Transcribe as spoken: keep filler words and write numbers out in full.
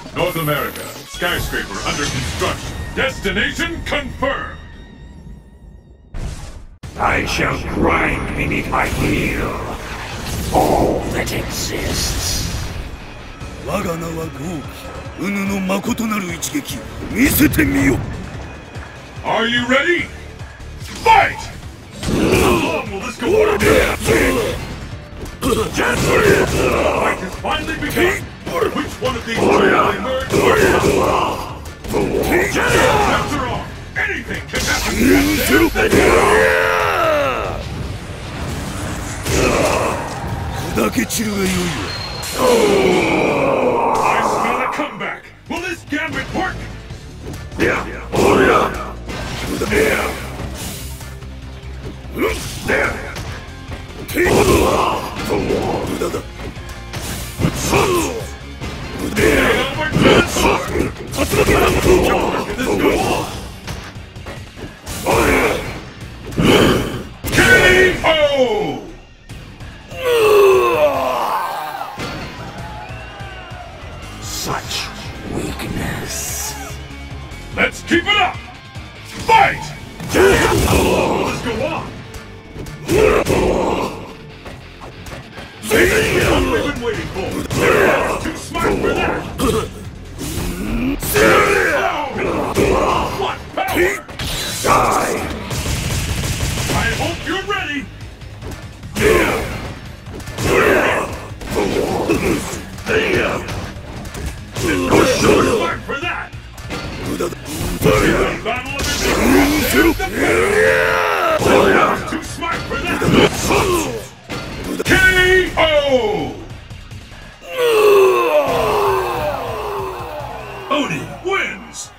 North America. Skyscraper under construction. Destination confirmed. I shall grind beneath my heel all that exists. 我が名は豪輝。うぬの誠なる一撃、見せてみよ。 Are you ready? Fight! How long will this go on? Fight has finally begun. Which one of these two will emerge first? After all, anything can happen. 砕け散るがよいわ。 I smell a comeback. Will this gambit work? Yeah. Oh yeah. Yeah. There. Take the law. The wall. 無駄だ。 Over to the sword. Can this go on? K O! Such weakness. Let's keep it up! Fight! Let's go on! See, that's what we've been waiting for! You're too smart for that! Oh, what power! Die. I hope you're ready! Smart for that! 無駄だ。 Battle of the Too smart for that! K O! Oni wins!